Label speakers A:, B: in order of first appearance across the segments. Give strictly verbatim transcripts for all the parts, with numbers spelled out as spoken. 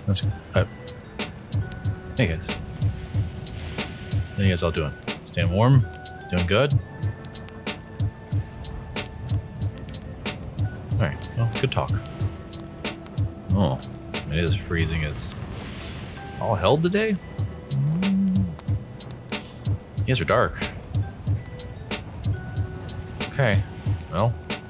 A: That's uh, hey guys. How you guys all doing? Staying warm? Doing good? Alright, well, good talk. Oh, it is freezing as all hell today? You guys are dark. Okay, well.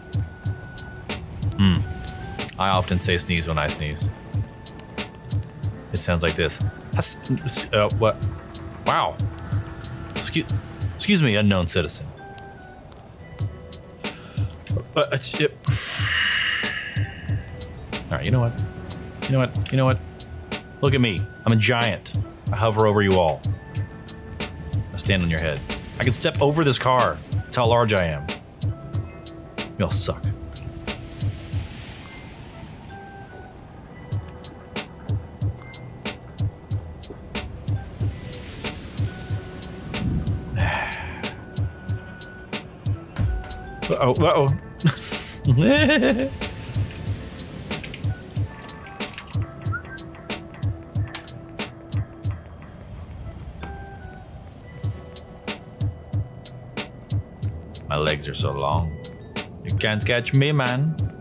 A: Hmm. I often say sneeze when I sneeze. It sounds like this. Uh, what? Wow. Excuse, excuse me, unknown citizen. Uh, it's, it. All right, you know what? You know what? You know what? Look at me. I'm a giant. I hover over you all. I stand on your head. I can step over this car. That's how large I am. You all suck. Uh-oh, uh-oh. My legs are so long. You can't catch me, man.